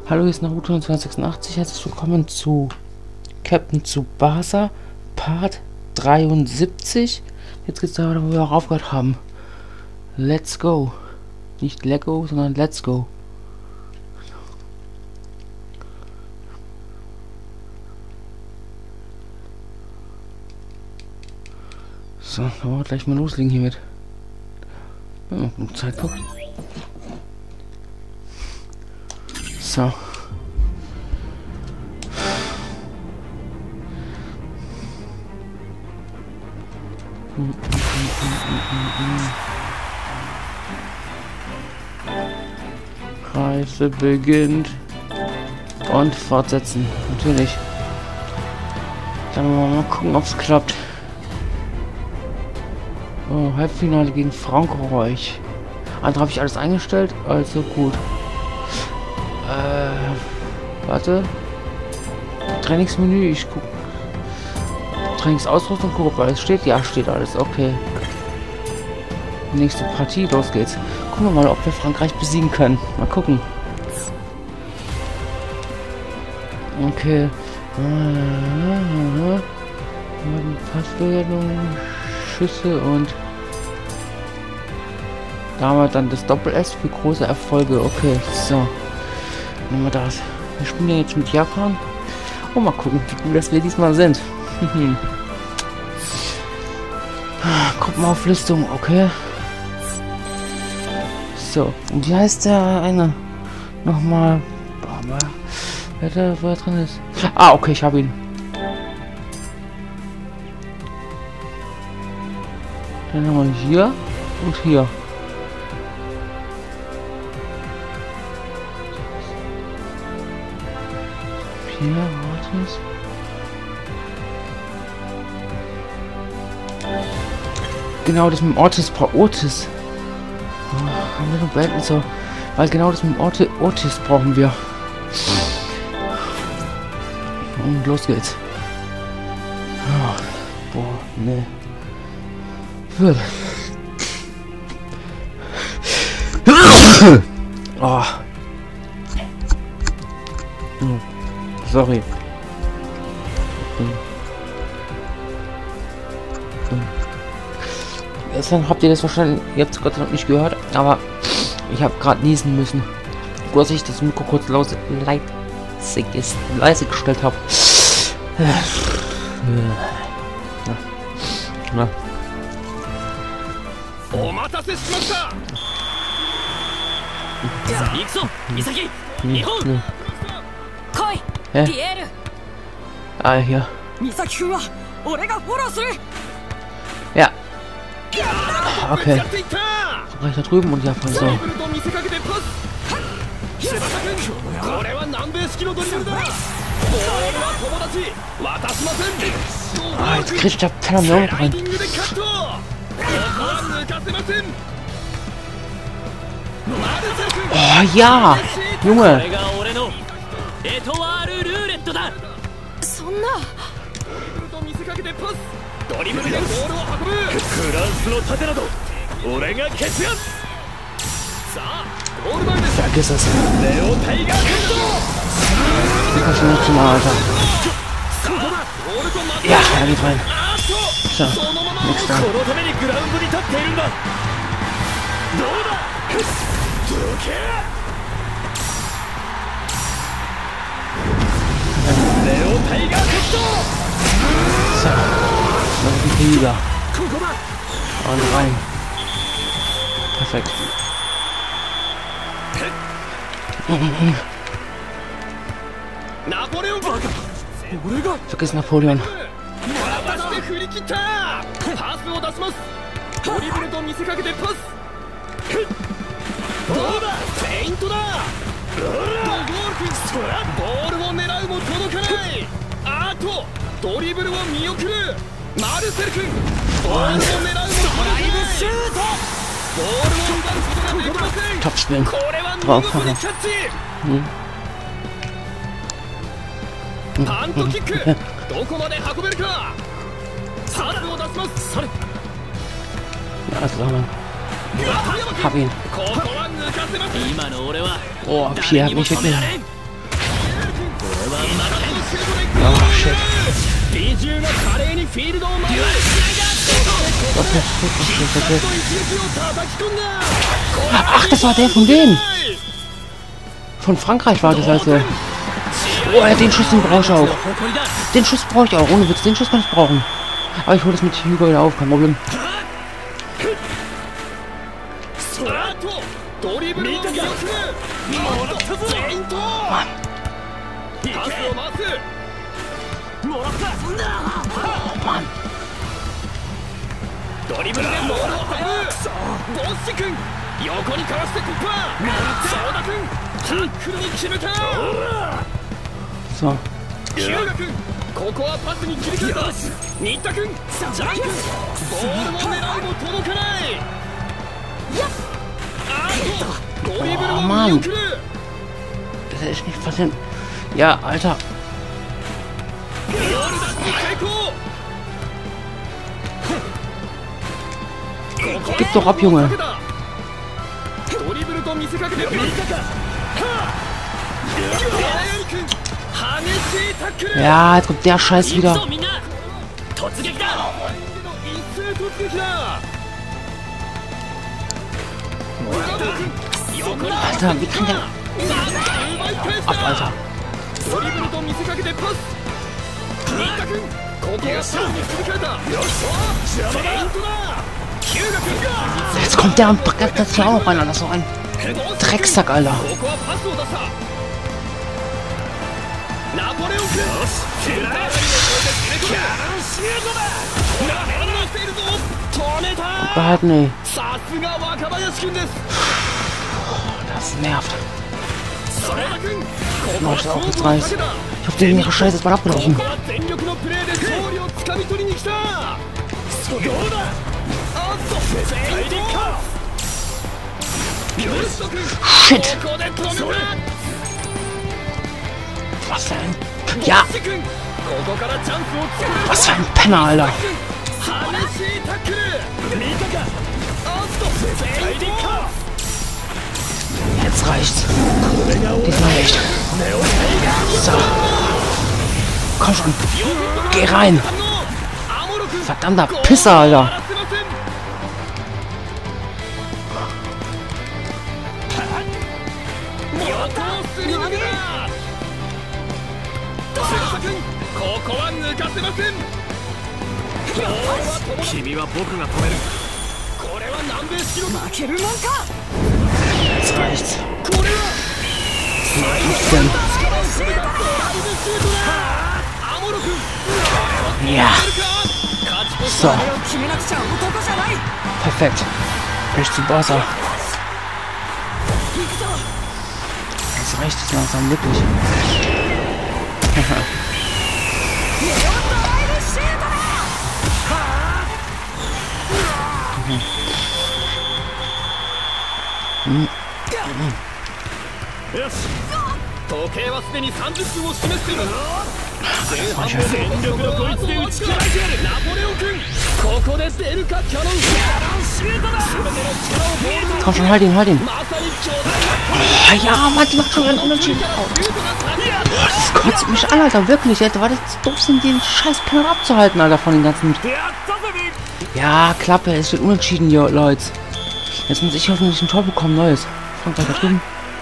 Hallo, hier ist Naruto 286. Herzlich willkommen zu Captain Tsubasa Part 73. Jetzt geht's da, wo wir auch aufgehört haben. Let's go. Nicht Lego, sondern Let's go. So, dann wollen wir gleich mal loslegen hiermit. Wenn man genug Zeit guckt. So. Reise beginnt. Und fortsetzen. Natürlich. Dann wollen wir mal gucken, ob es klappt. Oh, Halbfinale gegen Frankreich. Andere habe ich alles eingestellt, also gut. Warte. Trainingsmenü, ich guck. Trainingsausrüstung, guck, ob alles steht. Ja, steht alles, okay. Nächste Partie, los geht's. Gucken wir mal, ob wir Frankreich besiegen können. Mal gucken. Okay. Passbewertung, Schüsse und da haben wir dann das Doppel-S für große Erfolge. Okay, so. Nehmen wir das. Wir spielen ja jetzt mit Japan. Und mal gucken, wie gut das wir diesmal sind. Gruppenauflistung, okay. So, und wie heißt der eine? Nochmal. Wer da drin ist? Ah, okay, ich habe ihn. Dann haben wir hier und hier. Hier, Ortis. Genau, das mit dem Ortis. Otis. Oh, haben wir noch beenden so. Weil genau das mit dem Otis brauchen wir. Und los geht's. Oh, boah, ne. Oh. Sorry. Gestern habt ihr das wahrscheinlich jetzt Gott sei Dank nicht gehört, aber ich habe gerade niesen müssen. Gut, dass ich das Mikro kurz leise gestellt habe. Na. Ah, hier. Ja. Okay. Reich da drüben und ja, von so. Ah, jetzt kriegt der Teller rein. Oh ja! Junge! Vergiss es. Ich kann schon noch mal, Alter. Ja, er geht rein. So, nix da. So, noch ein Tiger. Und rein. Perfekt. Vergiss Napoleon. Topspin. Wow. Ja, also, hab ihn. Oh, Pierre hat mich weggenommen. Oh, shit. Okay. Ach, das war der von denen. Von Frankreich war das also. Oh, ja, den Schuss, den brauche ich auch. Den Schuss brauche ich auch. Ohne Witz, den Schuss kann ich brauchen. Aber ich hole das mit Hyuga wieder auf, kein Problem. Mann. Oh, Mann. So. Oh Mann. Das hätte ich nicht passieren. Ja, Alter. Gib doch ab, Junge. Ja, jetzt kommt der Scheiß wieder. Alter, wie kann der... Ab, Alter. Jetzt kommt der und packt das hier auch noch rein, Alter. So ein Drecksack, Alter. Behalten, ey. Das nervt. Oh, ich auch jetzt reiß. Ich hab den ihre Scheiße jetzt mal abgelaufen. Shit! Was für ein... Ja! Was für ein Penner, Alter! Jetzt reicht's. Diesmal echt. So. Komm schon. Geh rein. Verdammter Pisser, Alter. Jetzt reicht's. Ja. So. Perfekt. Durch zu Basa. Jetzt reicht es langsam wirklich. Komm schon, halt ihn, halt ihn. Oh, ja, Mann, die macht schon einen Unentschieden. Boah, das kotzt mich an, Alter, wirklich. Alter, war das doof, sind den scheiß Penner abzuhalten, Alter, von den ganzen... Ja, Klappe, es wird unentschieden, Leute. Jetzt muss ich hoffentlich ein Tor bekommen, neues. Frankreich da drüben.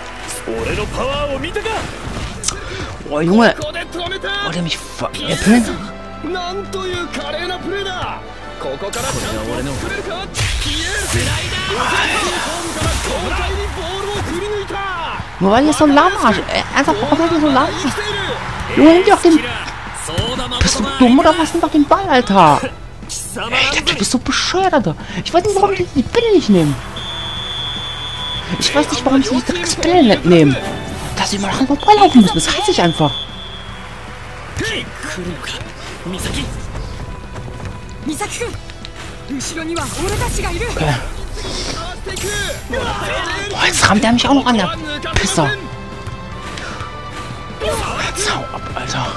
Oh, Junge. Wollt ihr mich veräppeln? Nur weil ihr so lahm Arsch. Ernsthaft, warum seid ihr so lahm? Junge, nimm dir doch den... Bist du dumm oder was? Nimm doch den Ball, Alter. Ey, der Typ ist so bescheuert, Alter. Ich weiß nicht, warum die die Bälle nicht nehmen. Ich weiß nicht, warum sie die Drecksbälle nicht nehmen. Dass sie mal dran vorbeilaufen müssen, das hasse ich einfach. Okay. Boah, jetzt rammt er mich auch noch an, der Pisser. Jetzt hau ab, Alter.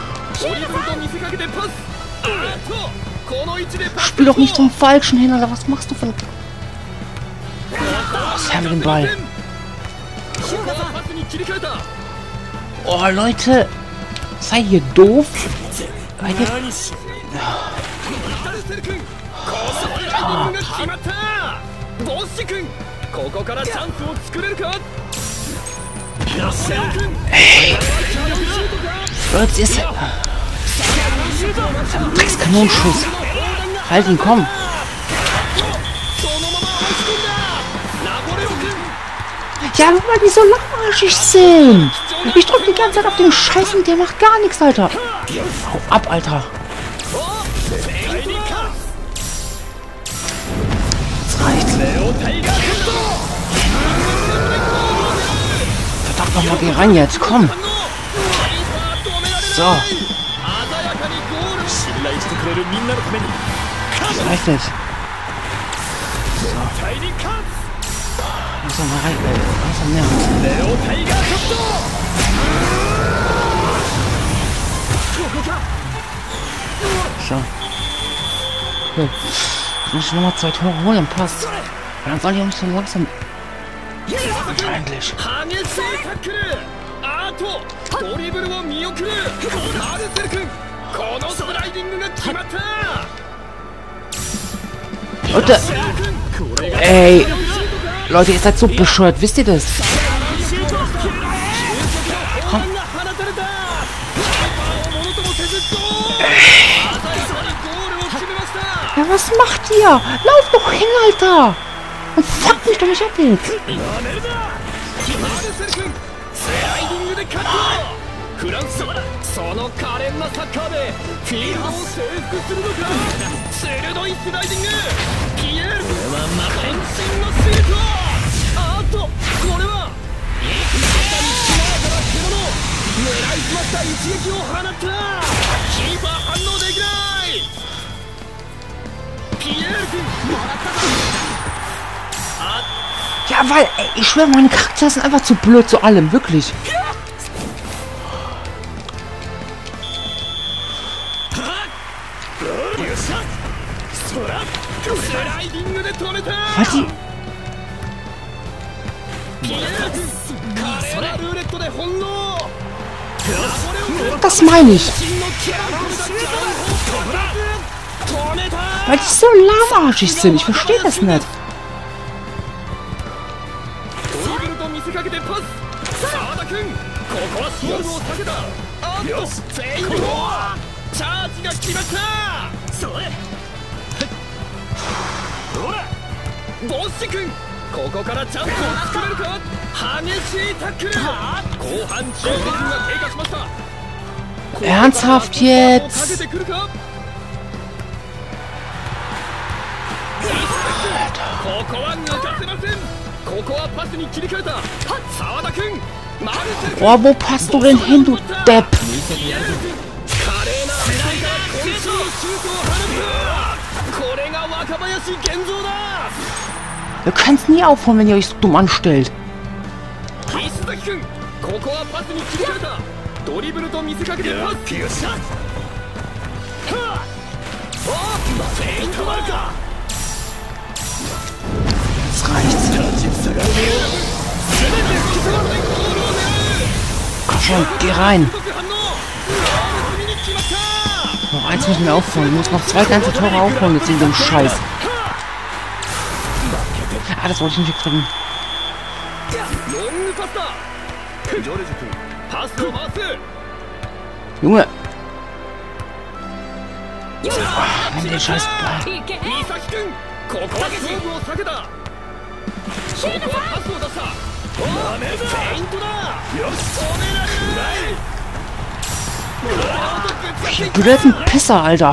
Spiel doch nicht zum Falschen hin, Alter. Was machst du von... Was her mit dem Ball? Oh, Leute. Sei hier doof. Ey. Jetzt ist Kanonenschuss. Halt ihn, komm. Ja, guck mal, die so lahmarschig sind. Ich drück die ganze Zeit auf den Scheiß und der macht gar nichts, Alter. Hau ab, Alter. Das reicht. Verdammt nochmal, geh rein jetzt, komm. So. Das reicht nicht. So. Muss mal rein, langsam näher. So. Okay. Jetzt muss ich nochmal 2 Tore holen, dann passt. Und dann soll ich auch nicht so langsam. Eigentlich. Leute! Ey! Leute, ihr seid so bescheuert, wisst ihr das? Komm. Ja, was macht ihr? Lauf doch hin, Alter! Und fuck mich doch nicht ab jetzt! Ja, weil, ey, ich schwöre, meine Charaktere sind einfach zu blöd zu allem, wirklich. Was die? Das meine ich. Weil die so lahmarschig sind. Ich verstehe das nicht. Ernsthaft jetzt? Oh, wo passt du denn hin, du Depp? Ihr könnt's nie aufhören, wenn ihr euch so dumm anstellt. Das reicht. Komm schon, geh rein. Noch eins müssen wir aufholen. Ich muss noch 2 ganze Tore aufholen jetzt in dem Scheiß. Ah, das wollte ich nicht wegdrücken. Junge! Oh, nimm den Scheiß Ball. Ich blöden Pisser, Alter.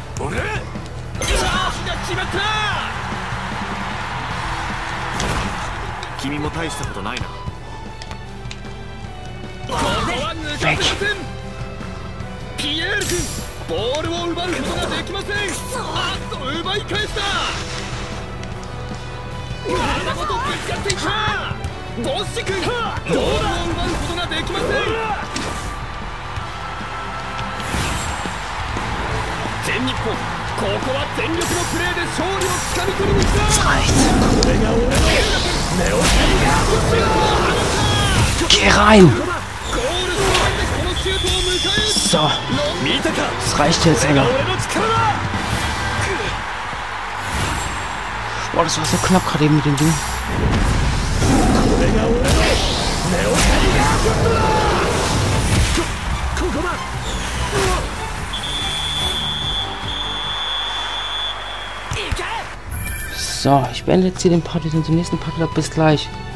Weg. Das reicht. Geh rein. So. Das reicht jetzt, Alter. Boah, das war so knapp gerade eben mit dem Ding. So, ich beende jetzt hier den Part. Wir sind im nächsten Part wieder. Bis gleich.